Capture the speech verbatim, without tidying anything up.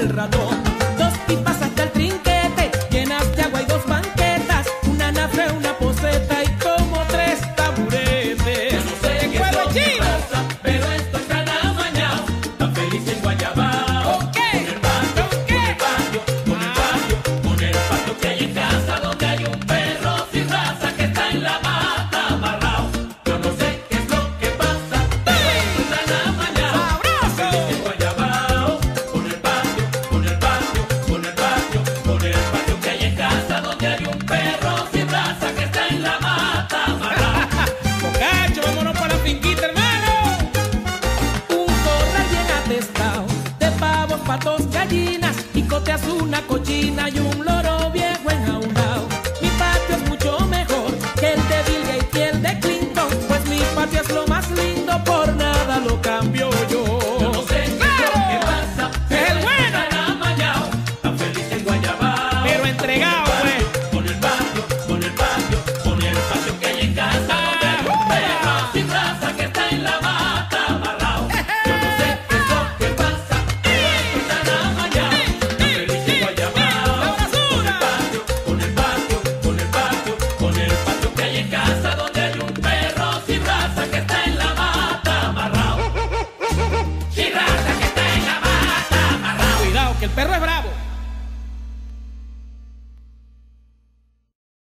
el ratón. Dos pipas hasta el trinquete, llenas de agua y dos banquetas, una nafre, una poseta y como tres taburetes. Yo no sé qué es lo que pasa, pero estoy tan amañado, tan feliz en Guayabao. ¿Con qué? Con el patio, ¿Con con qué? el patio, con el patio, con el patio que hay en casa, donde hay un perro sin raza que está en la mata amarrado. Yo no sé qué es lo que pasa, pero estoy tan amañado, tan feliz en Guayabao. Con el patio, con el patio, con el patio, con el patio que hay en casa, donde hay un perro sin raza que está en la mata amarrado. Bocacho, vámonos para la finquita, hermano. Un corral bien atestado de pavos, patos, gallinas, y coteas una cochina y un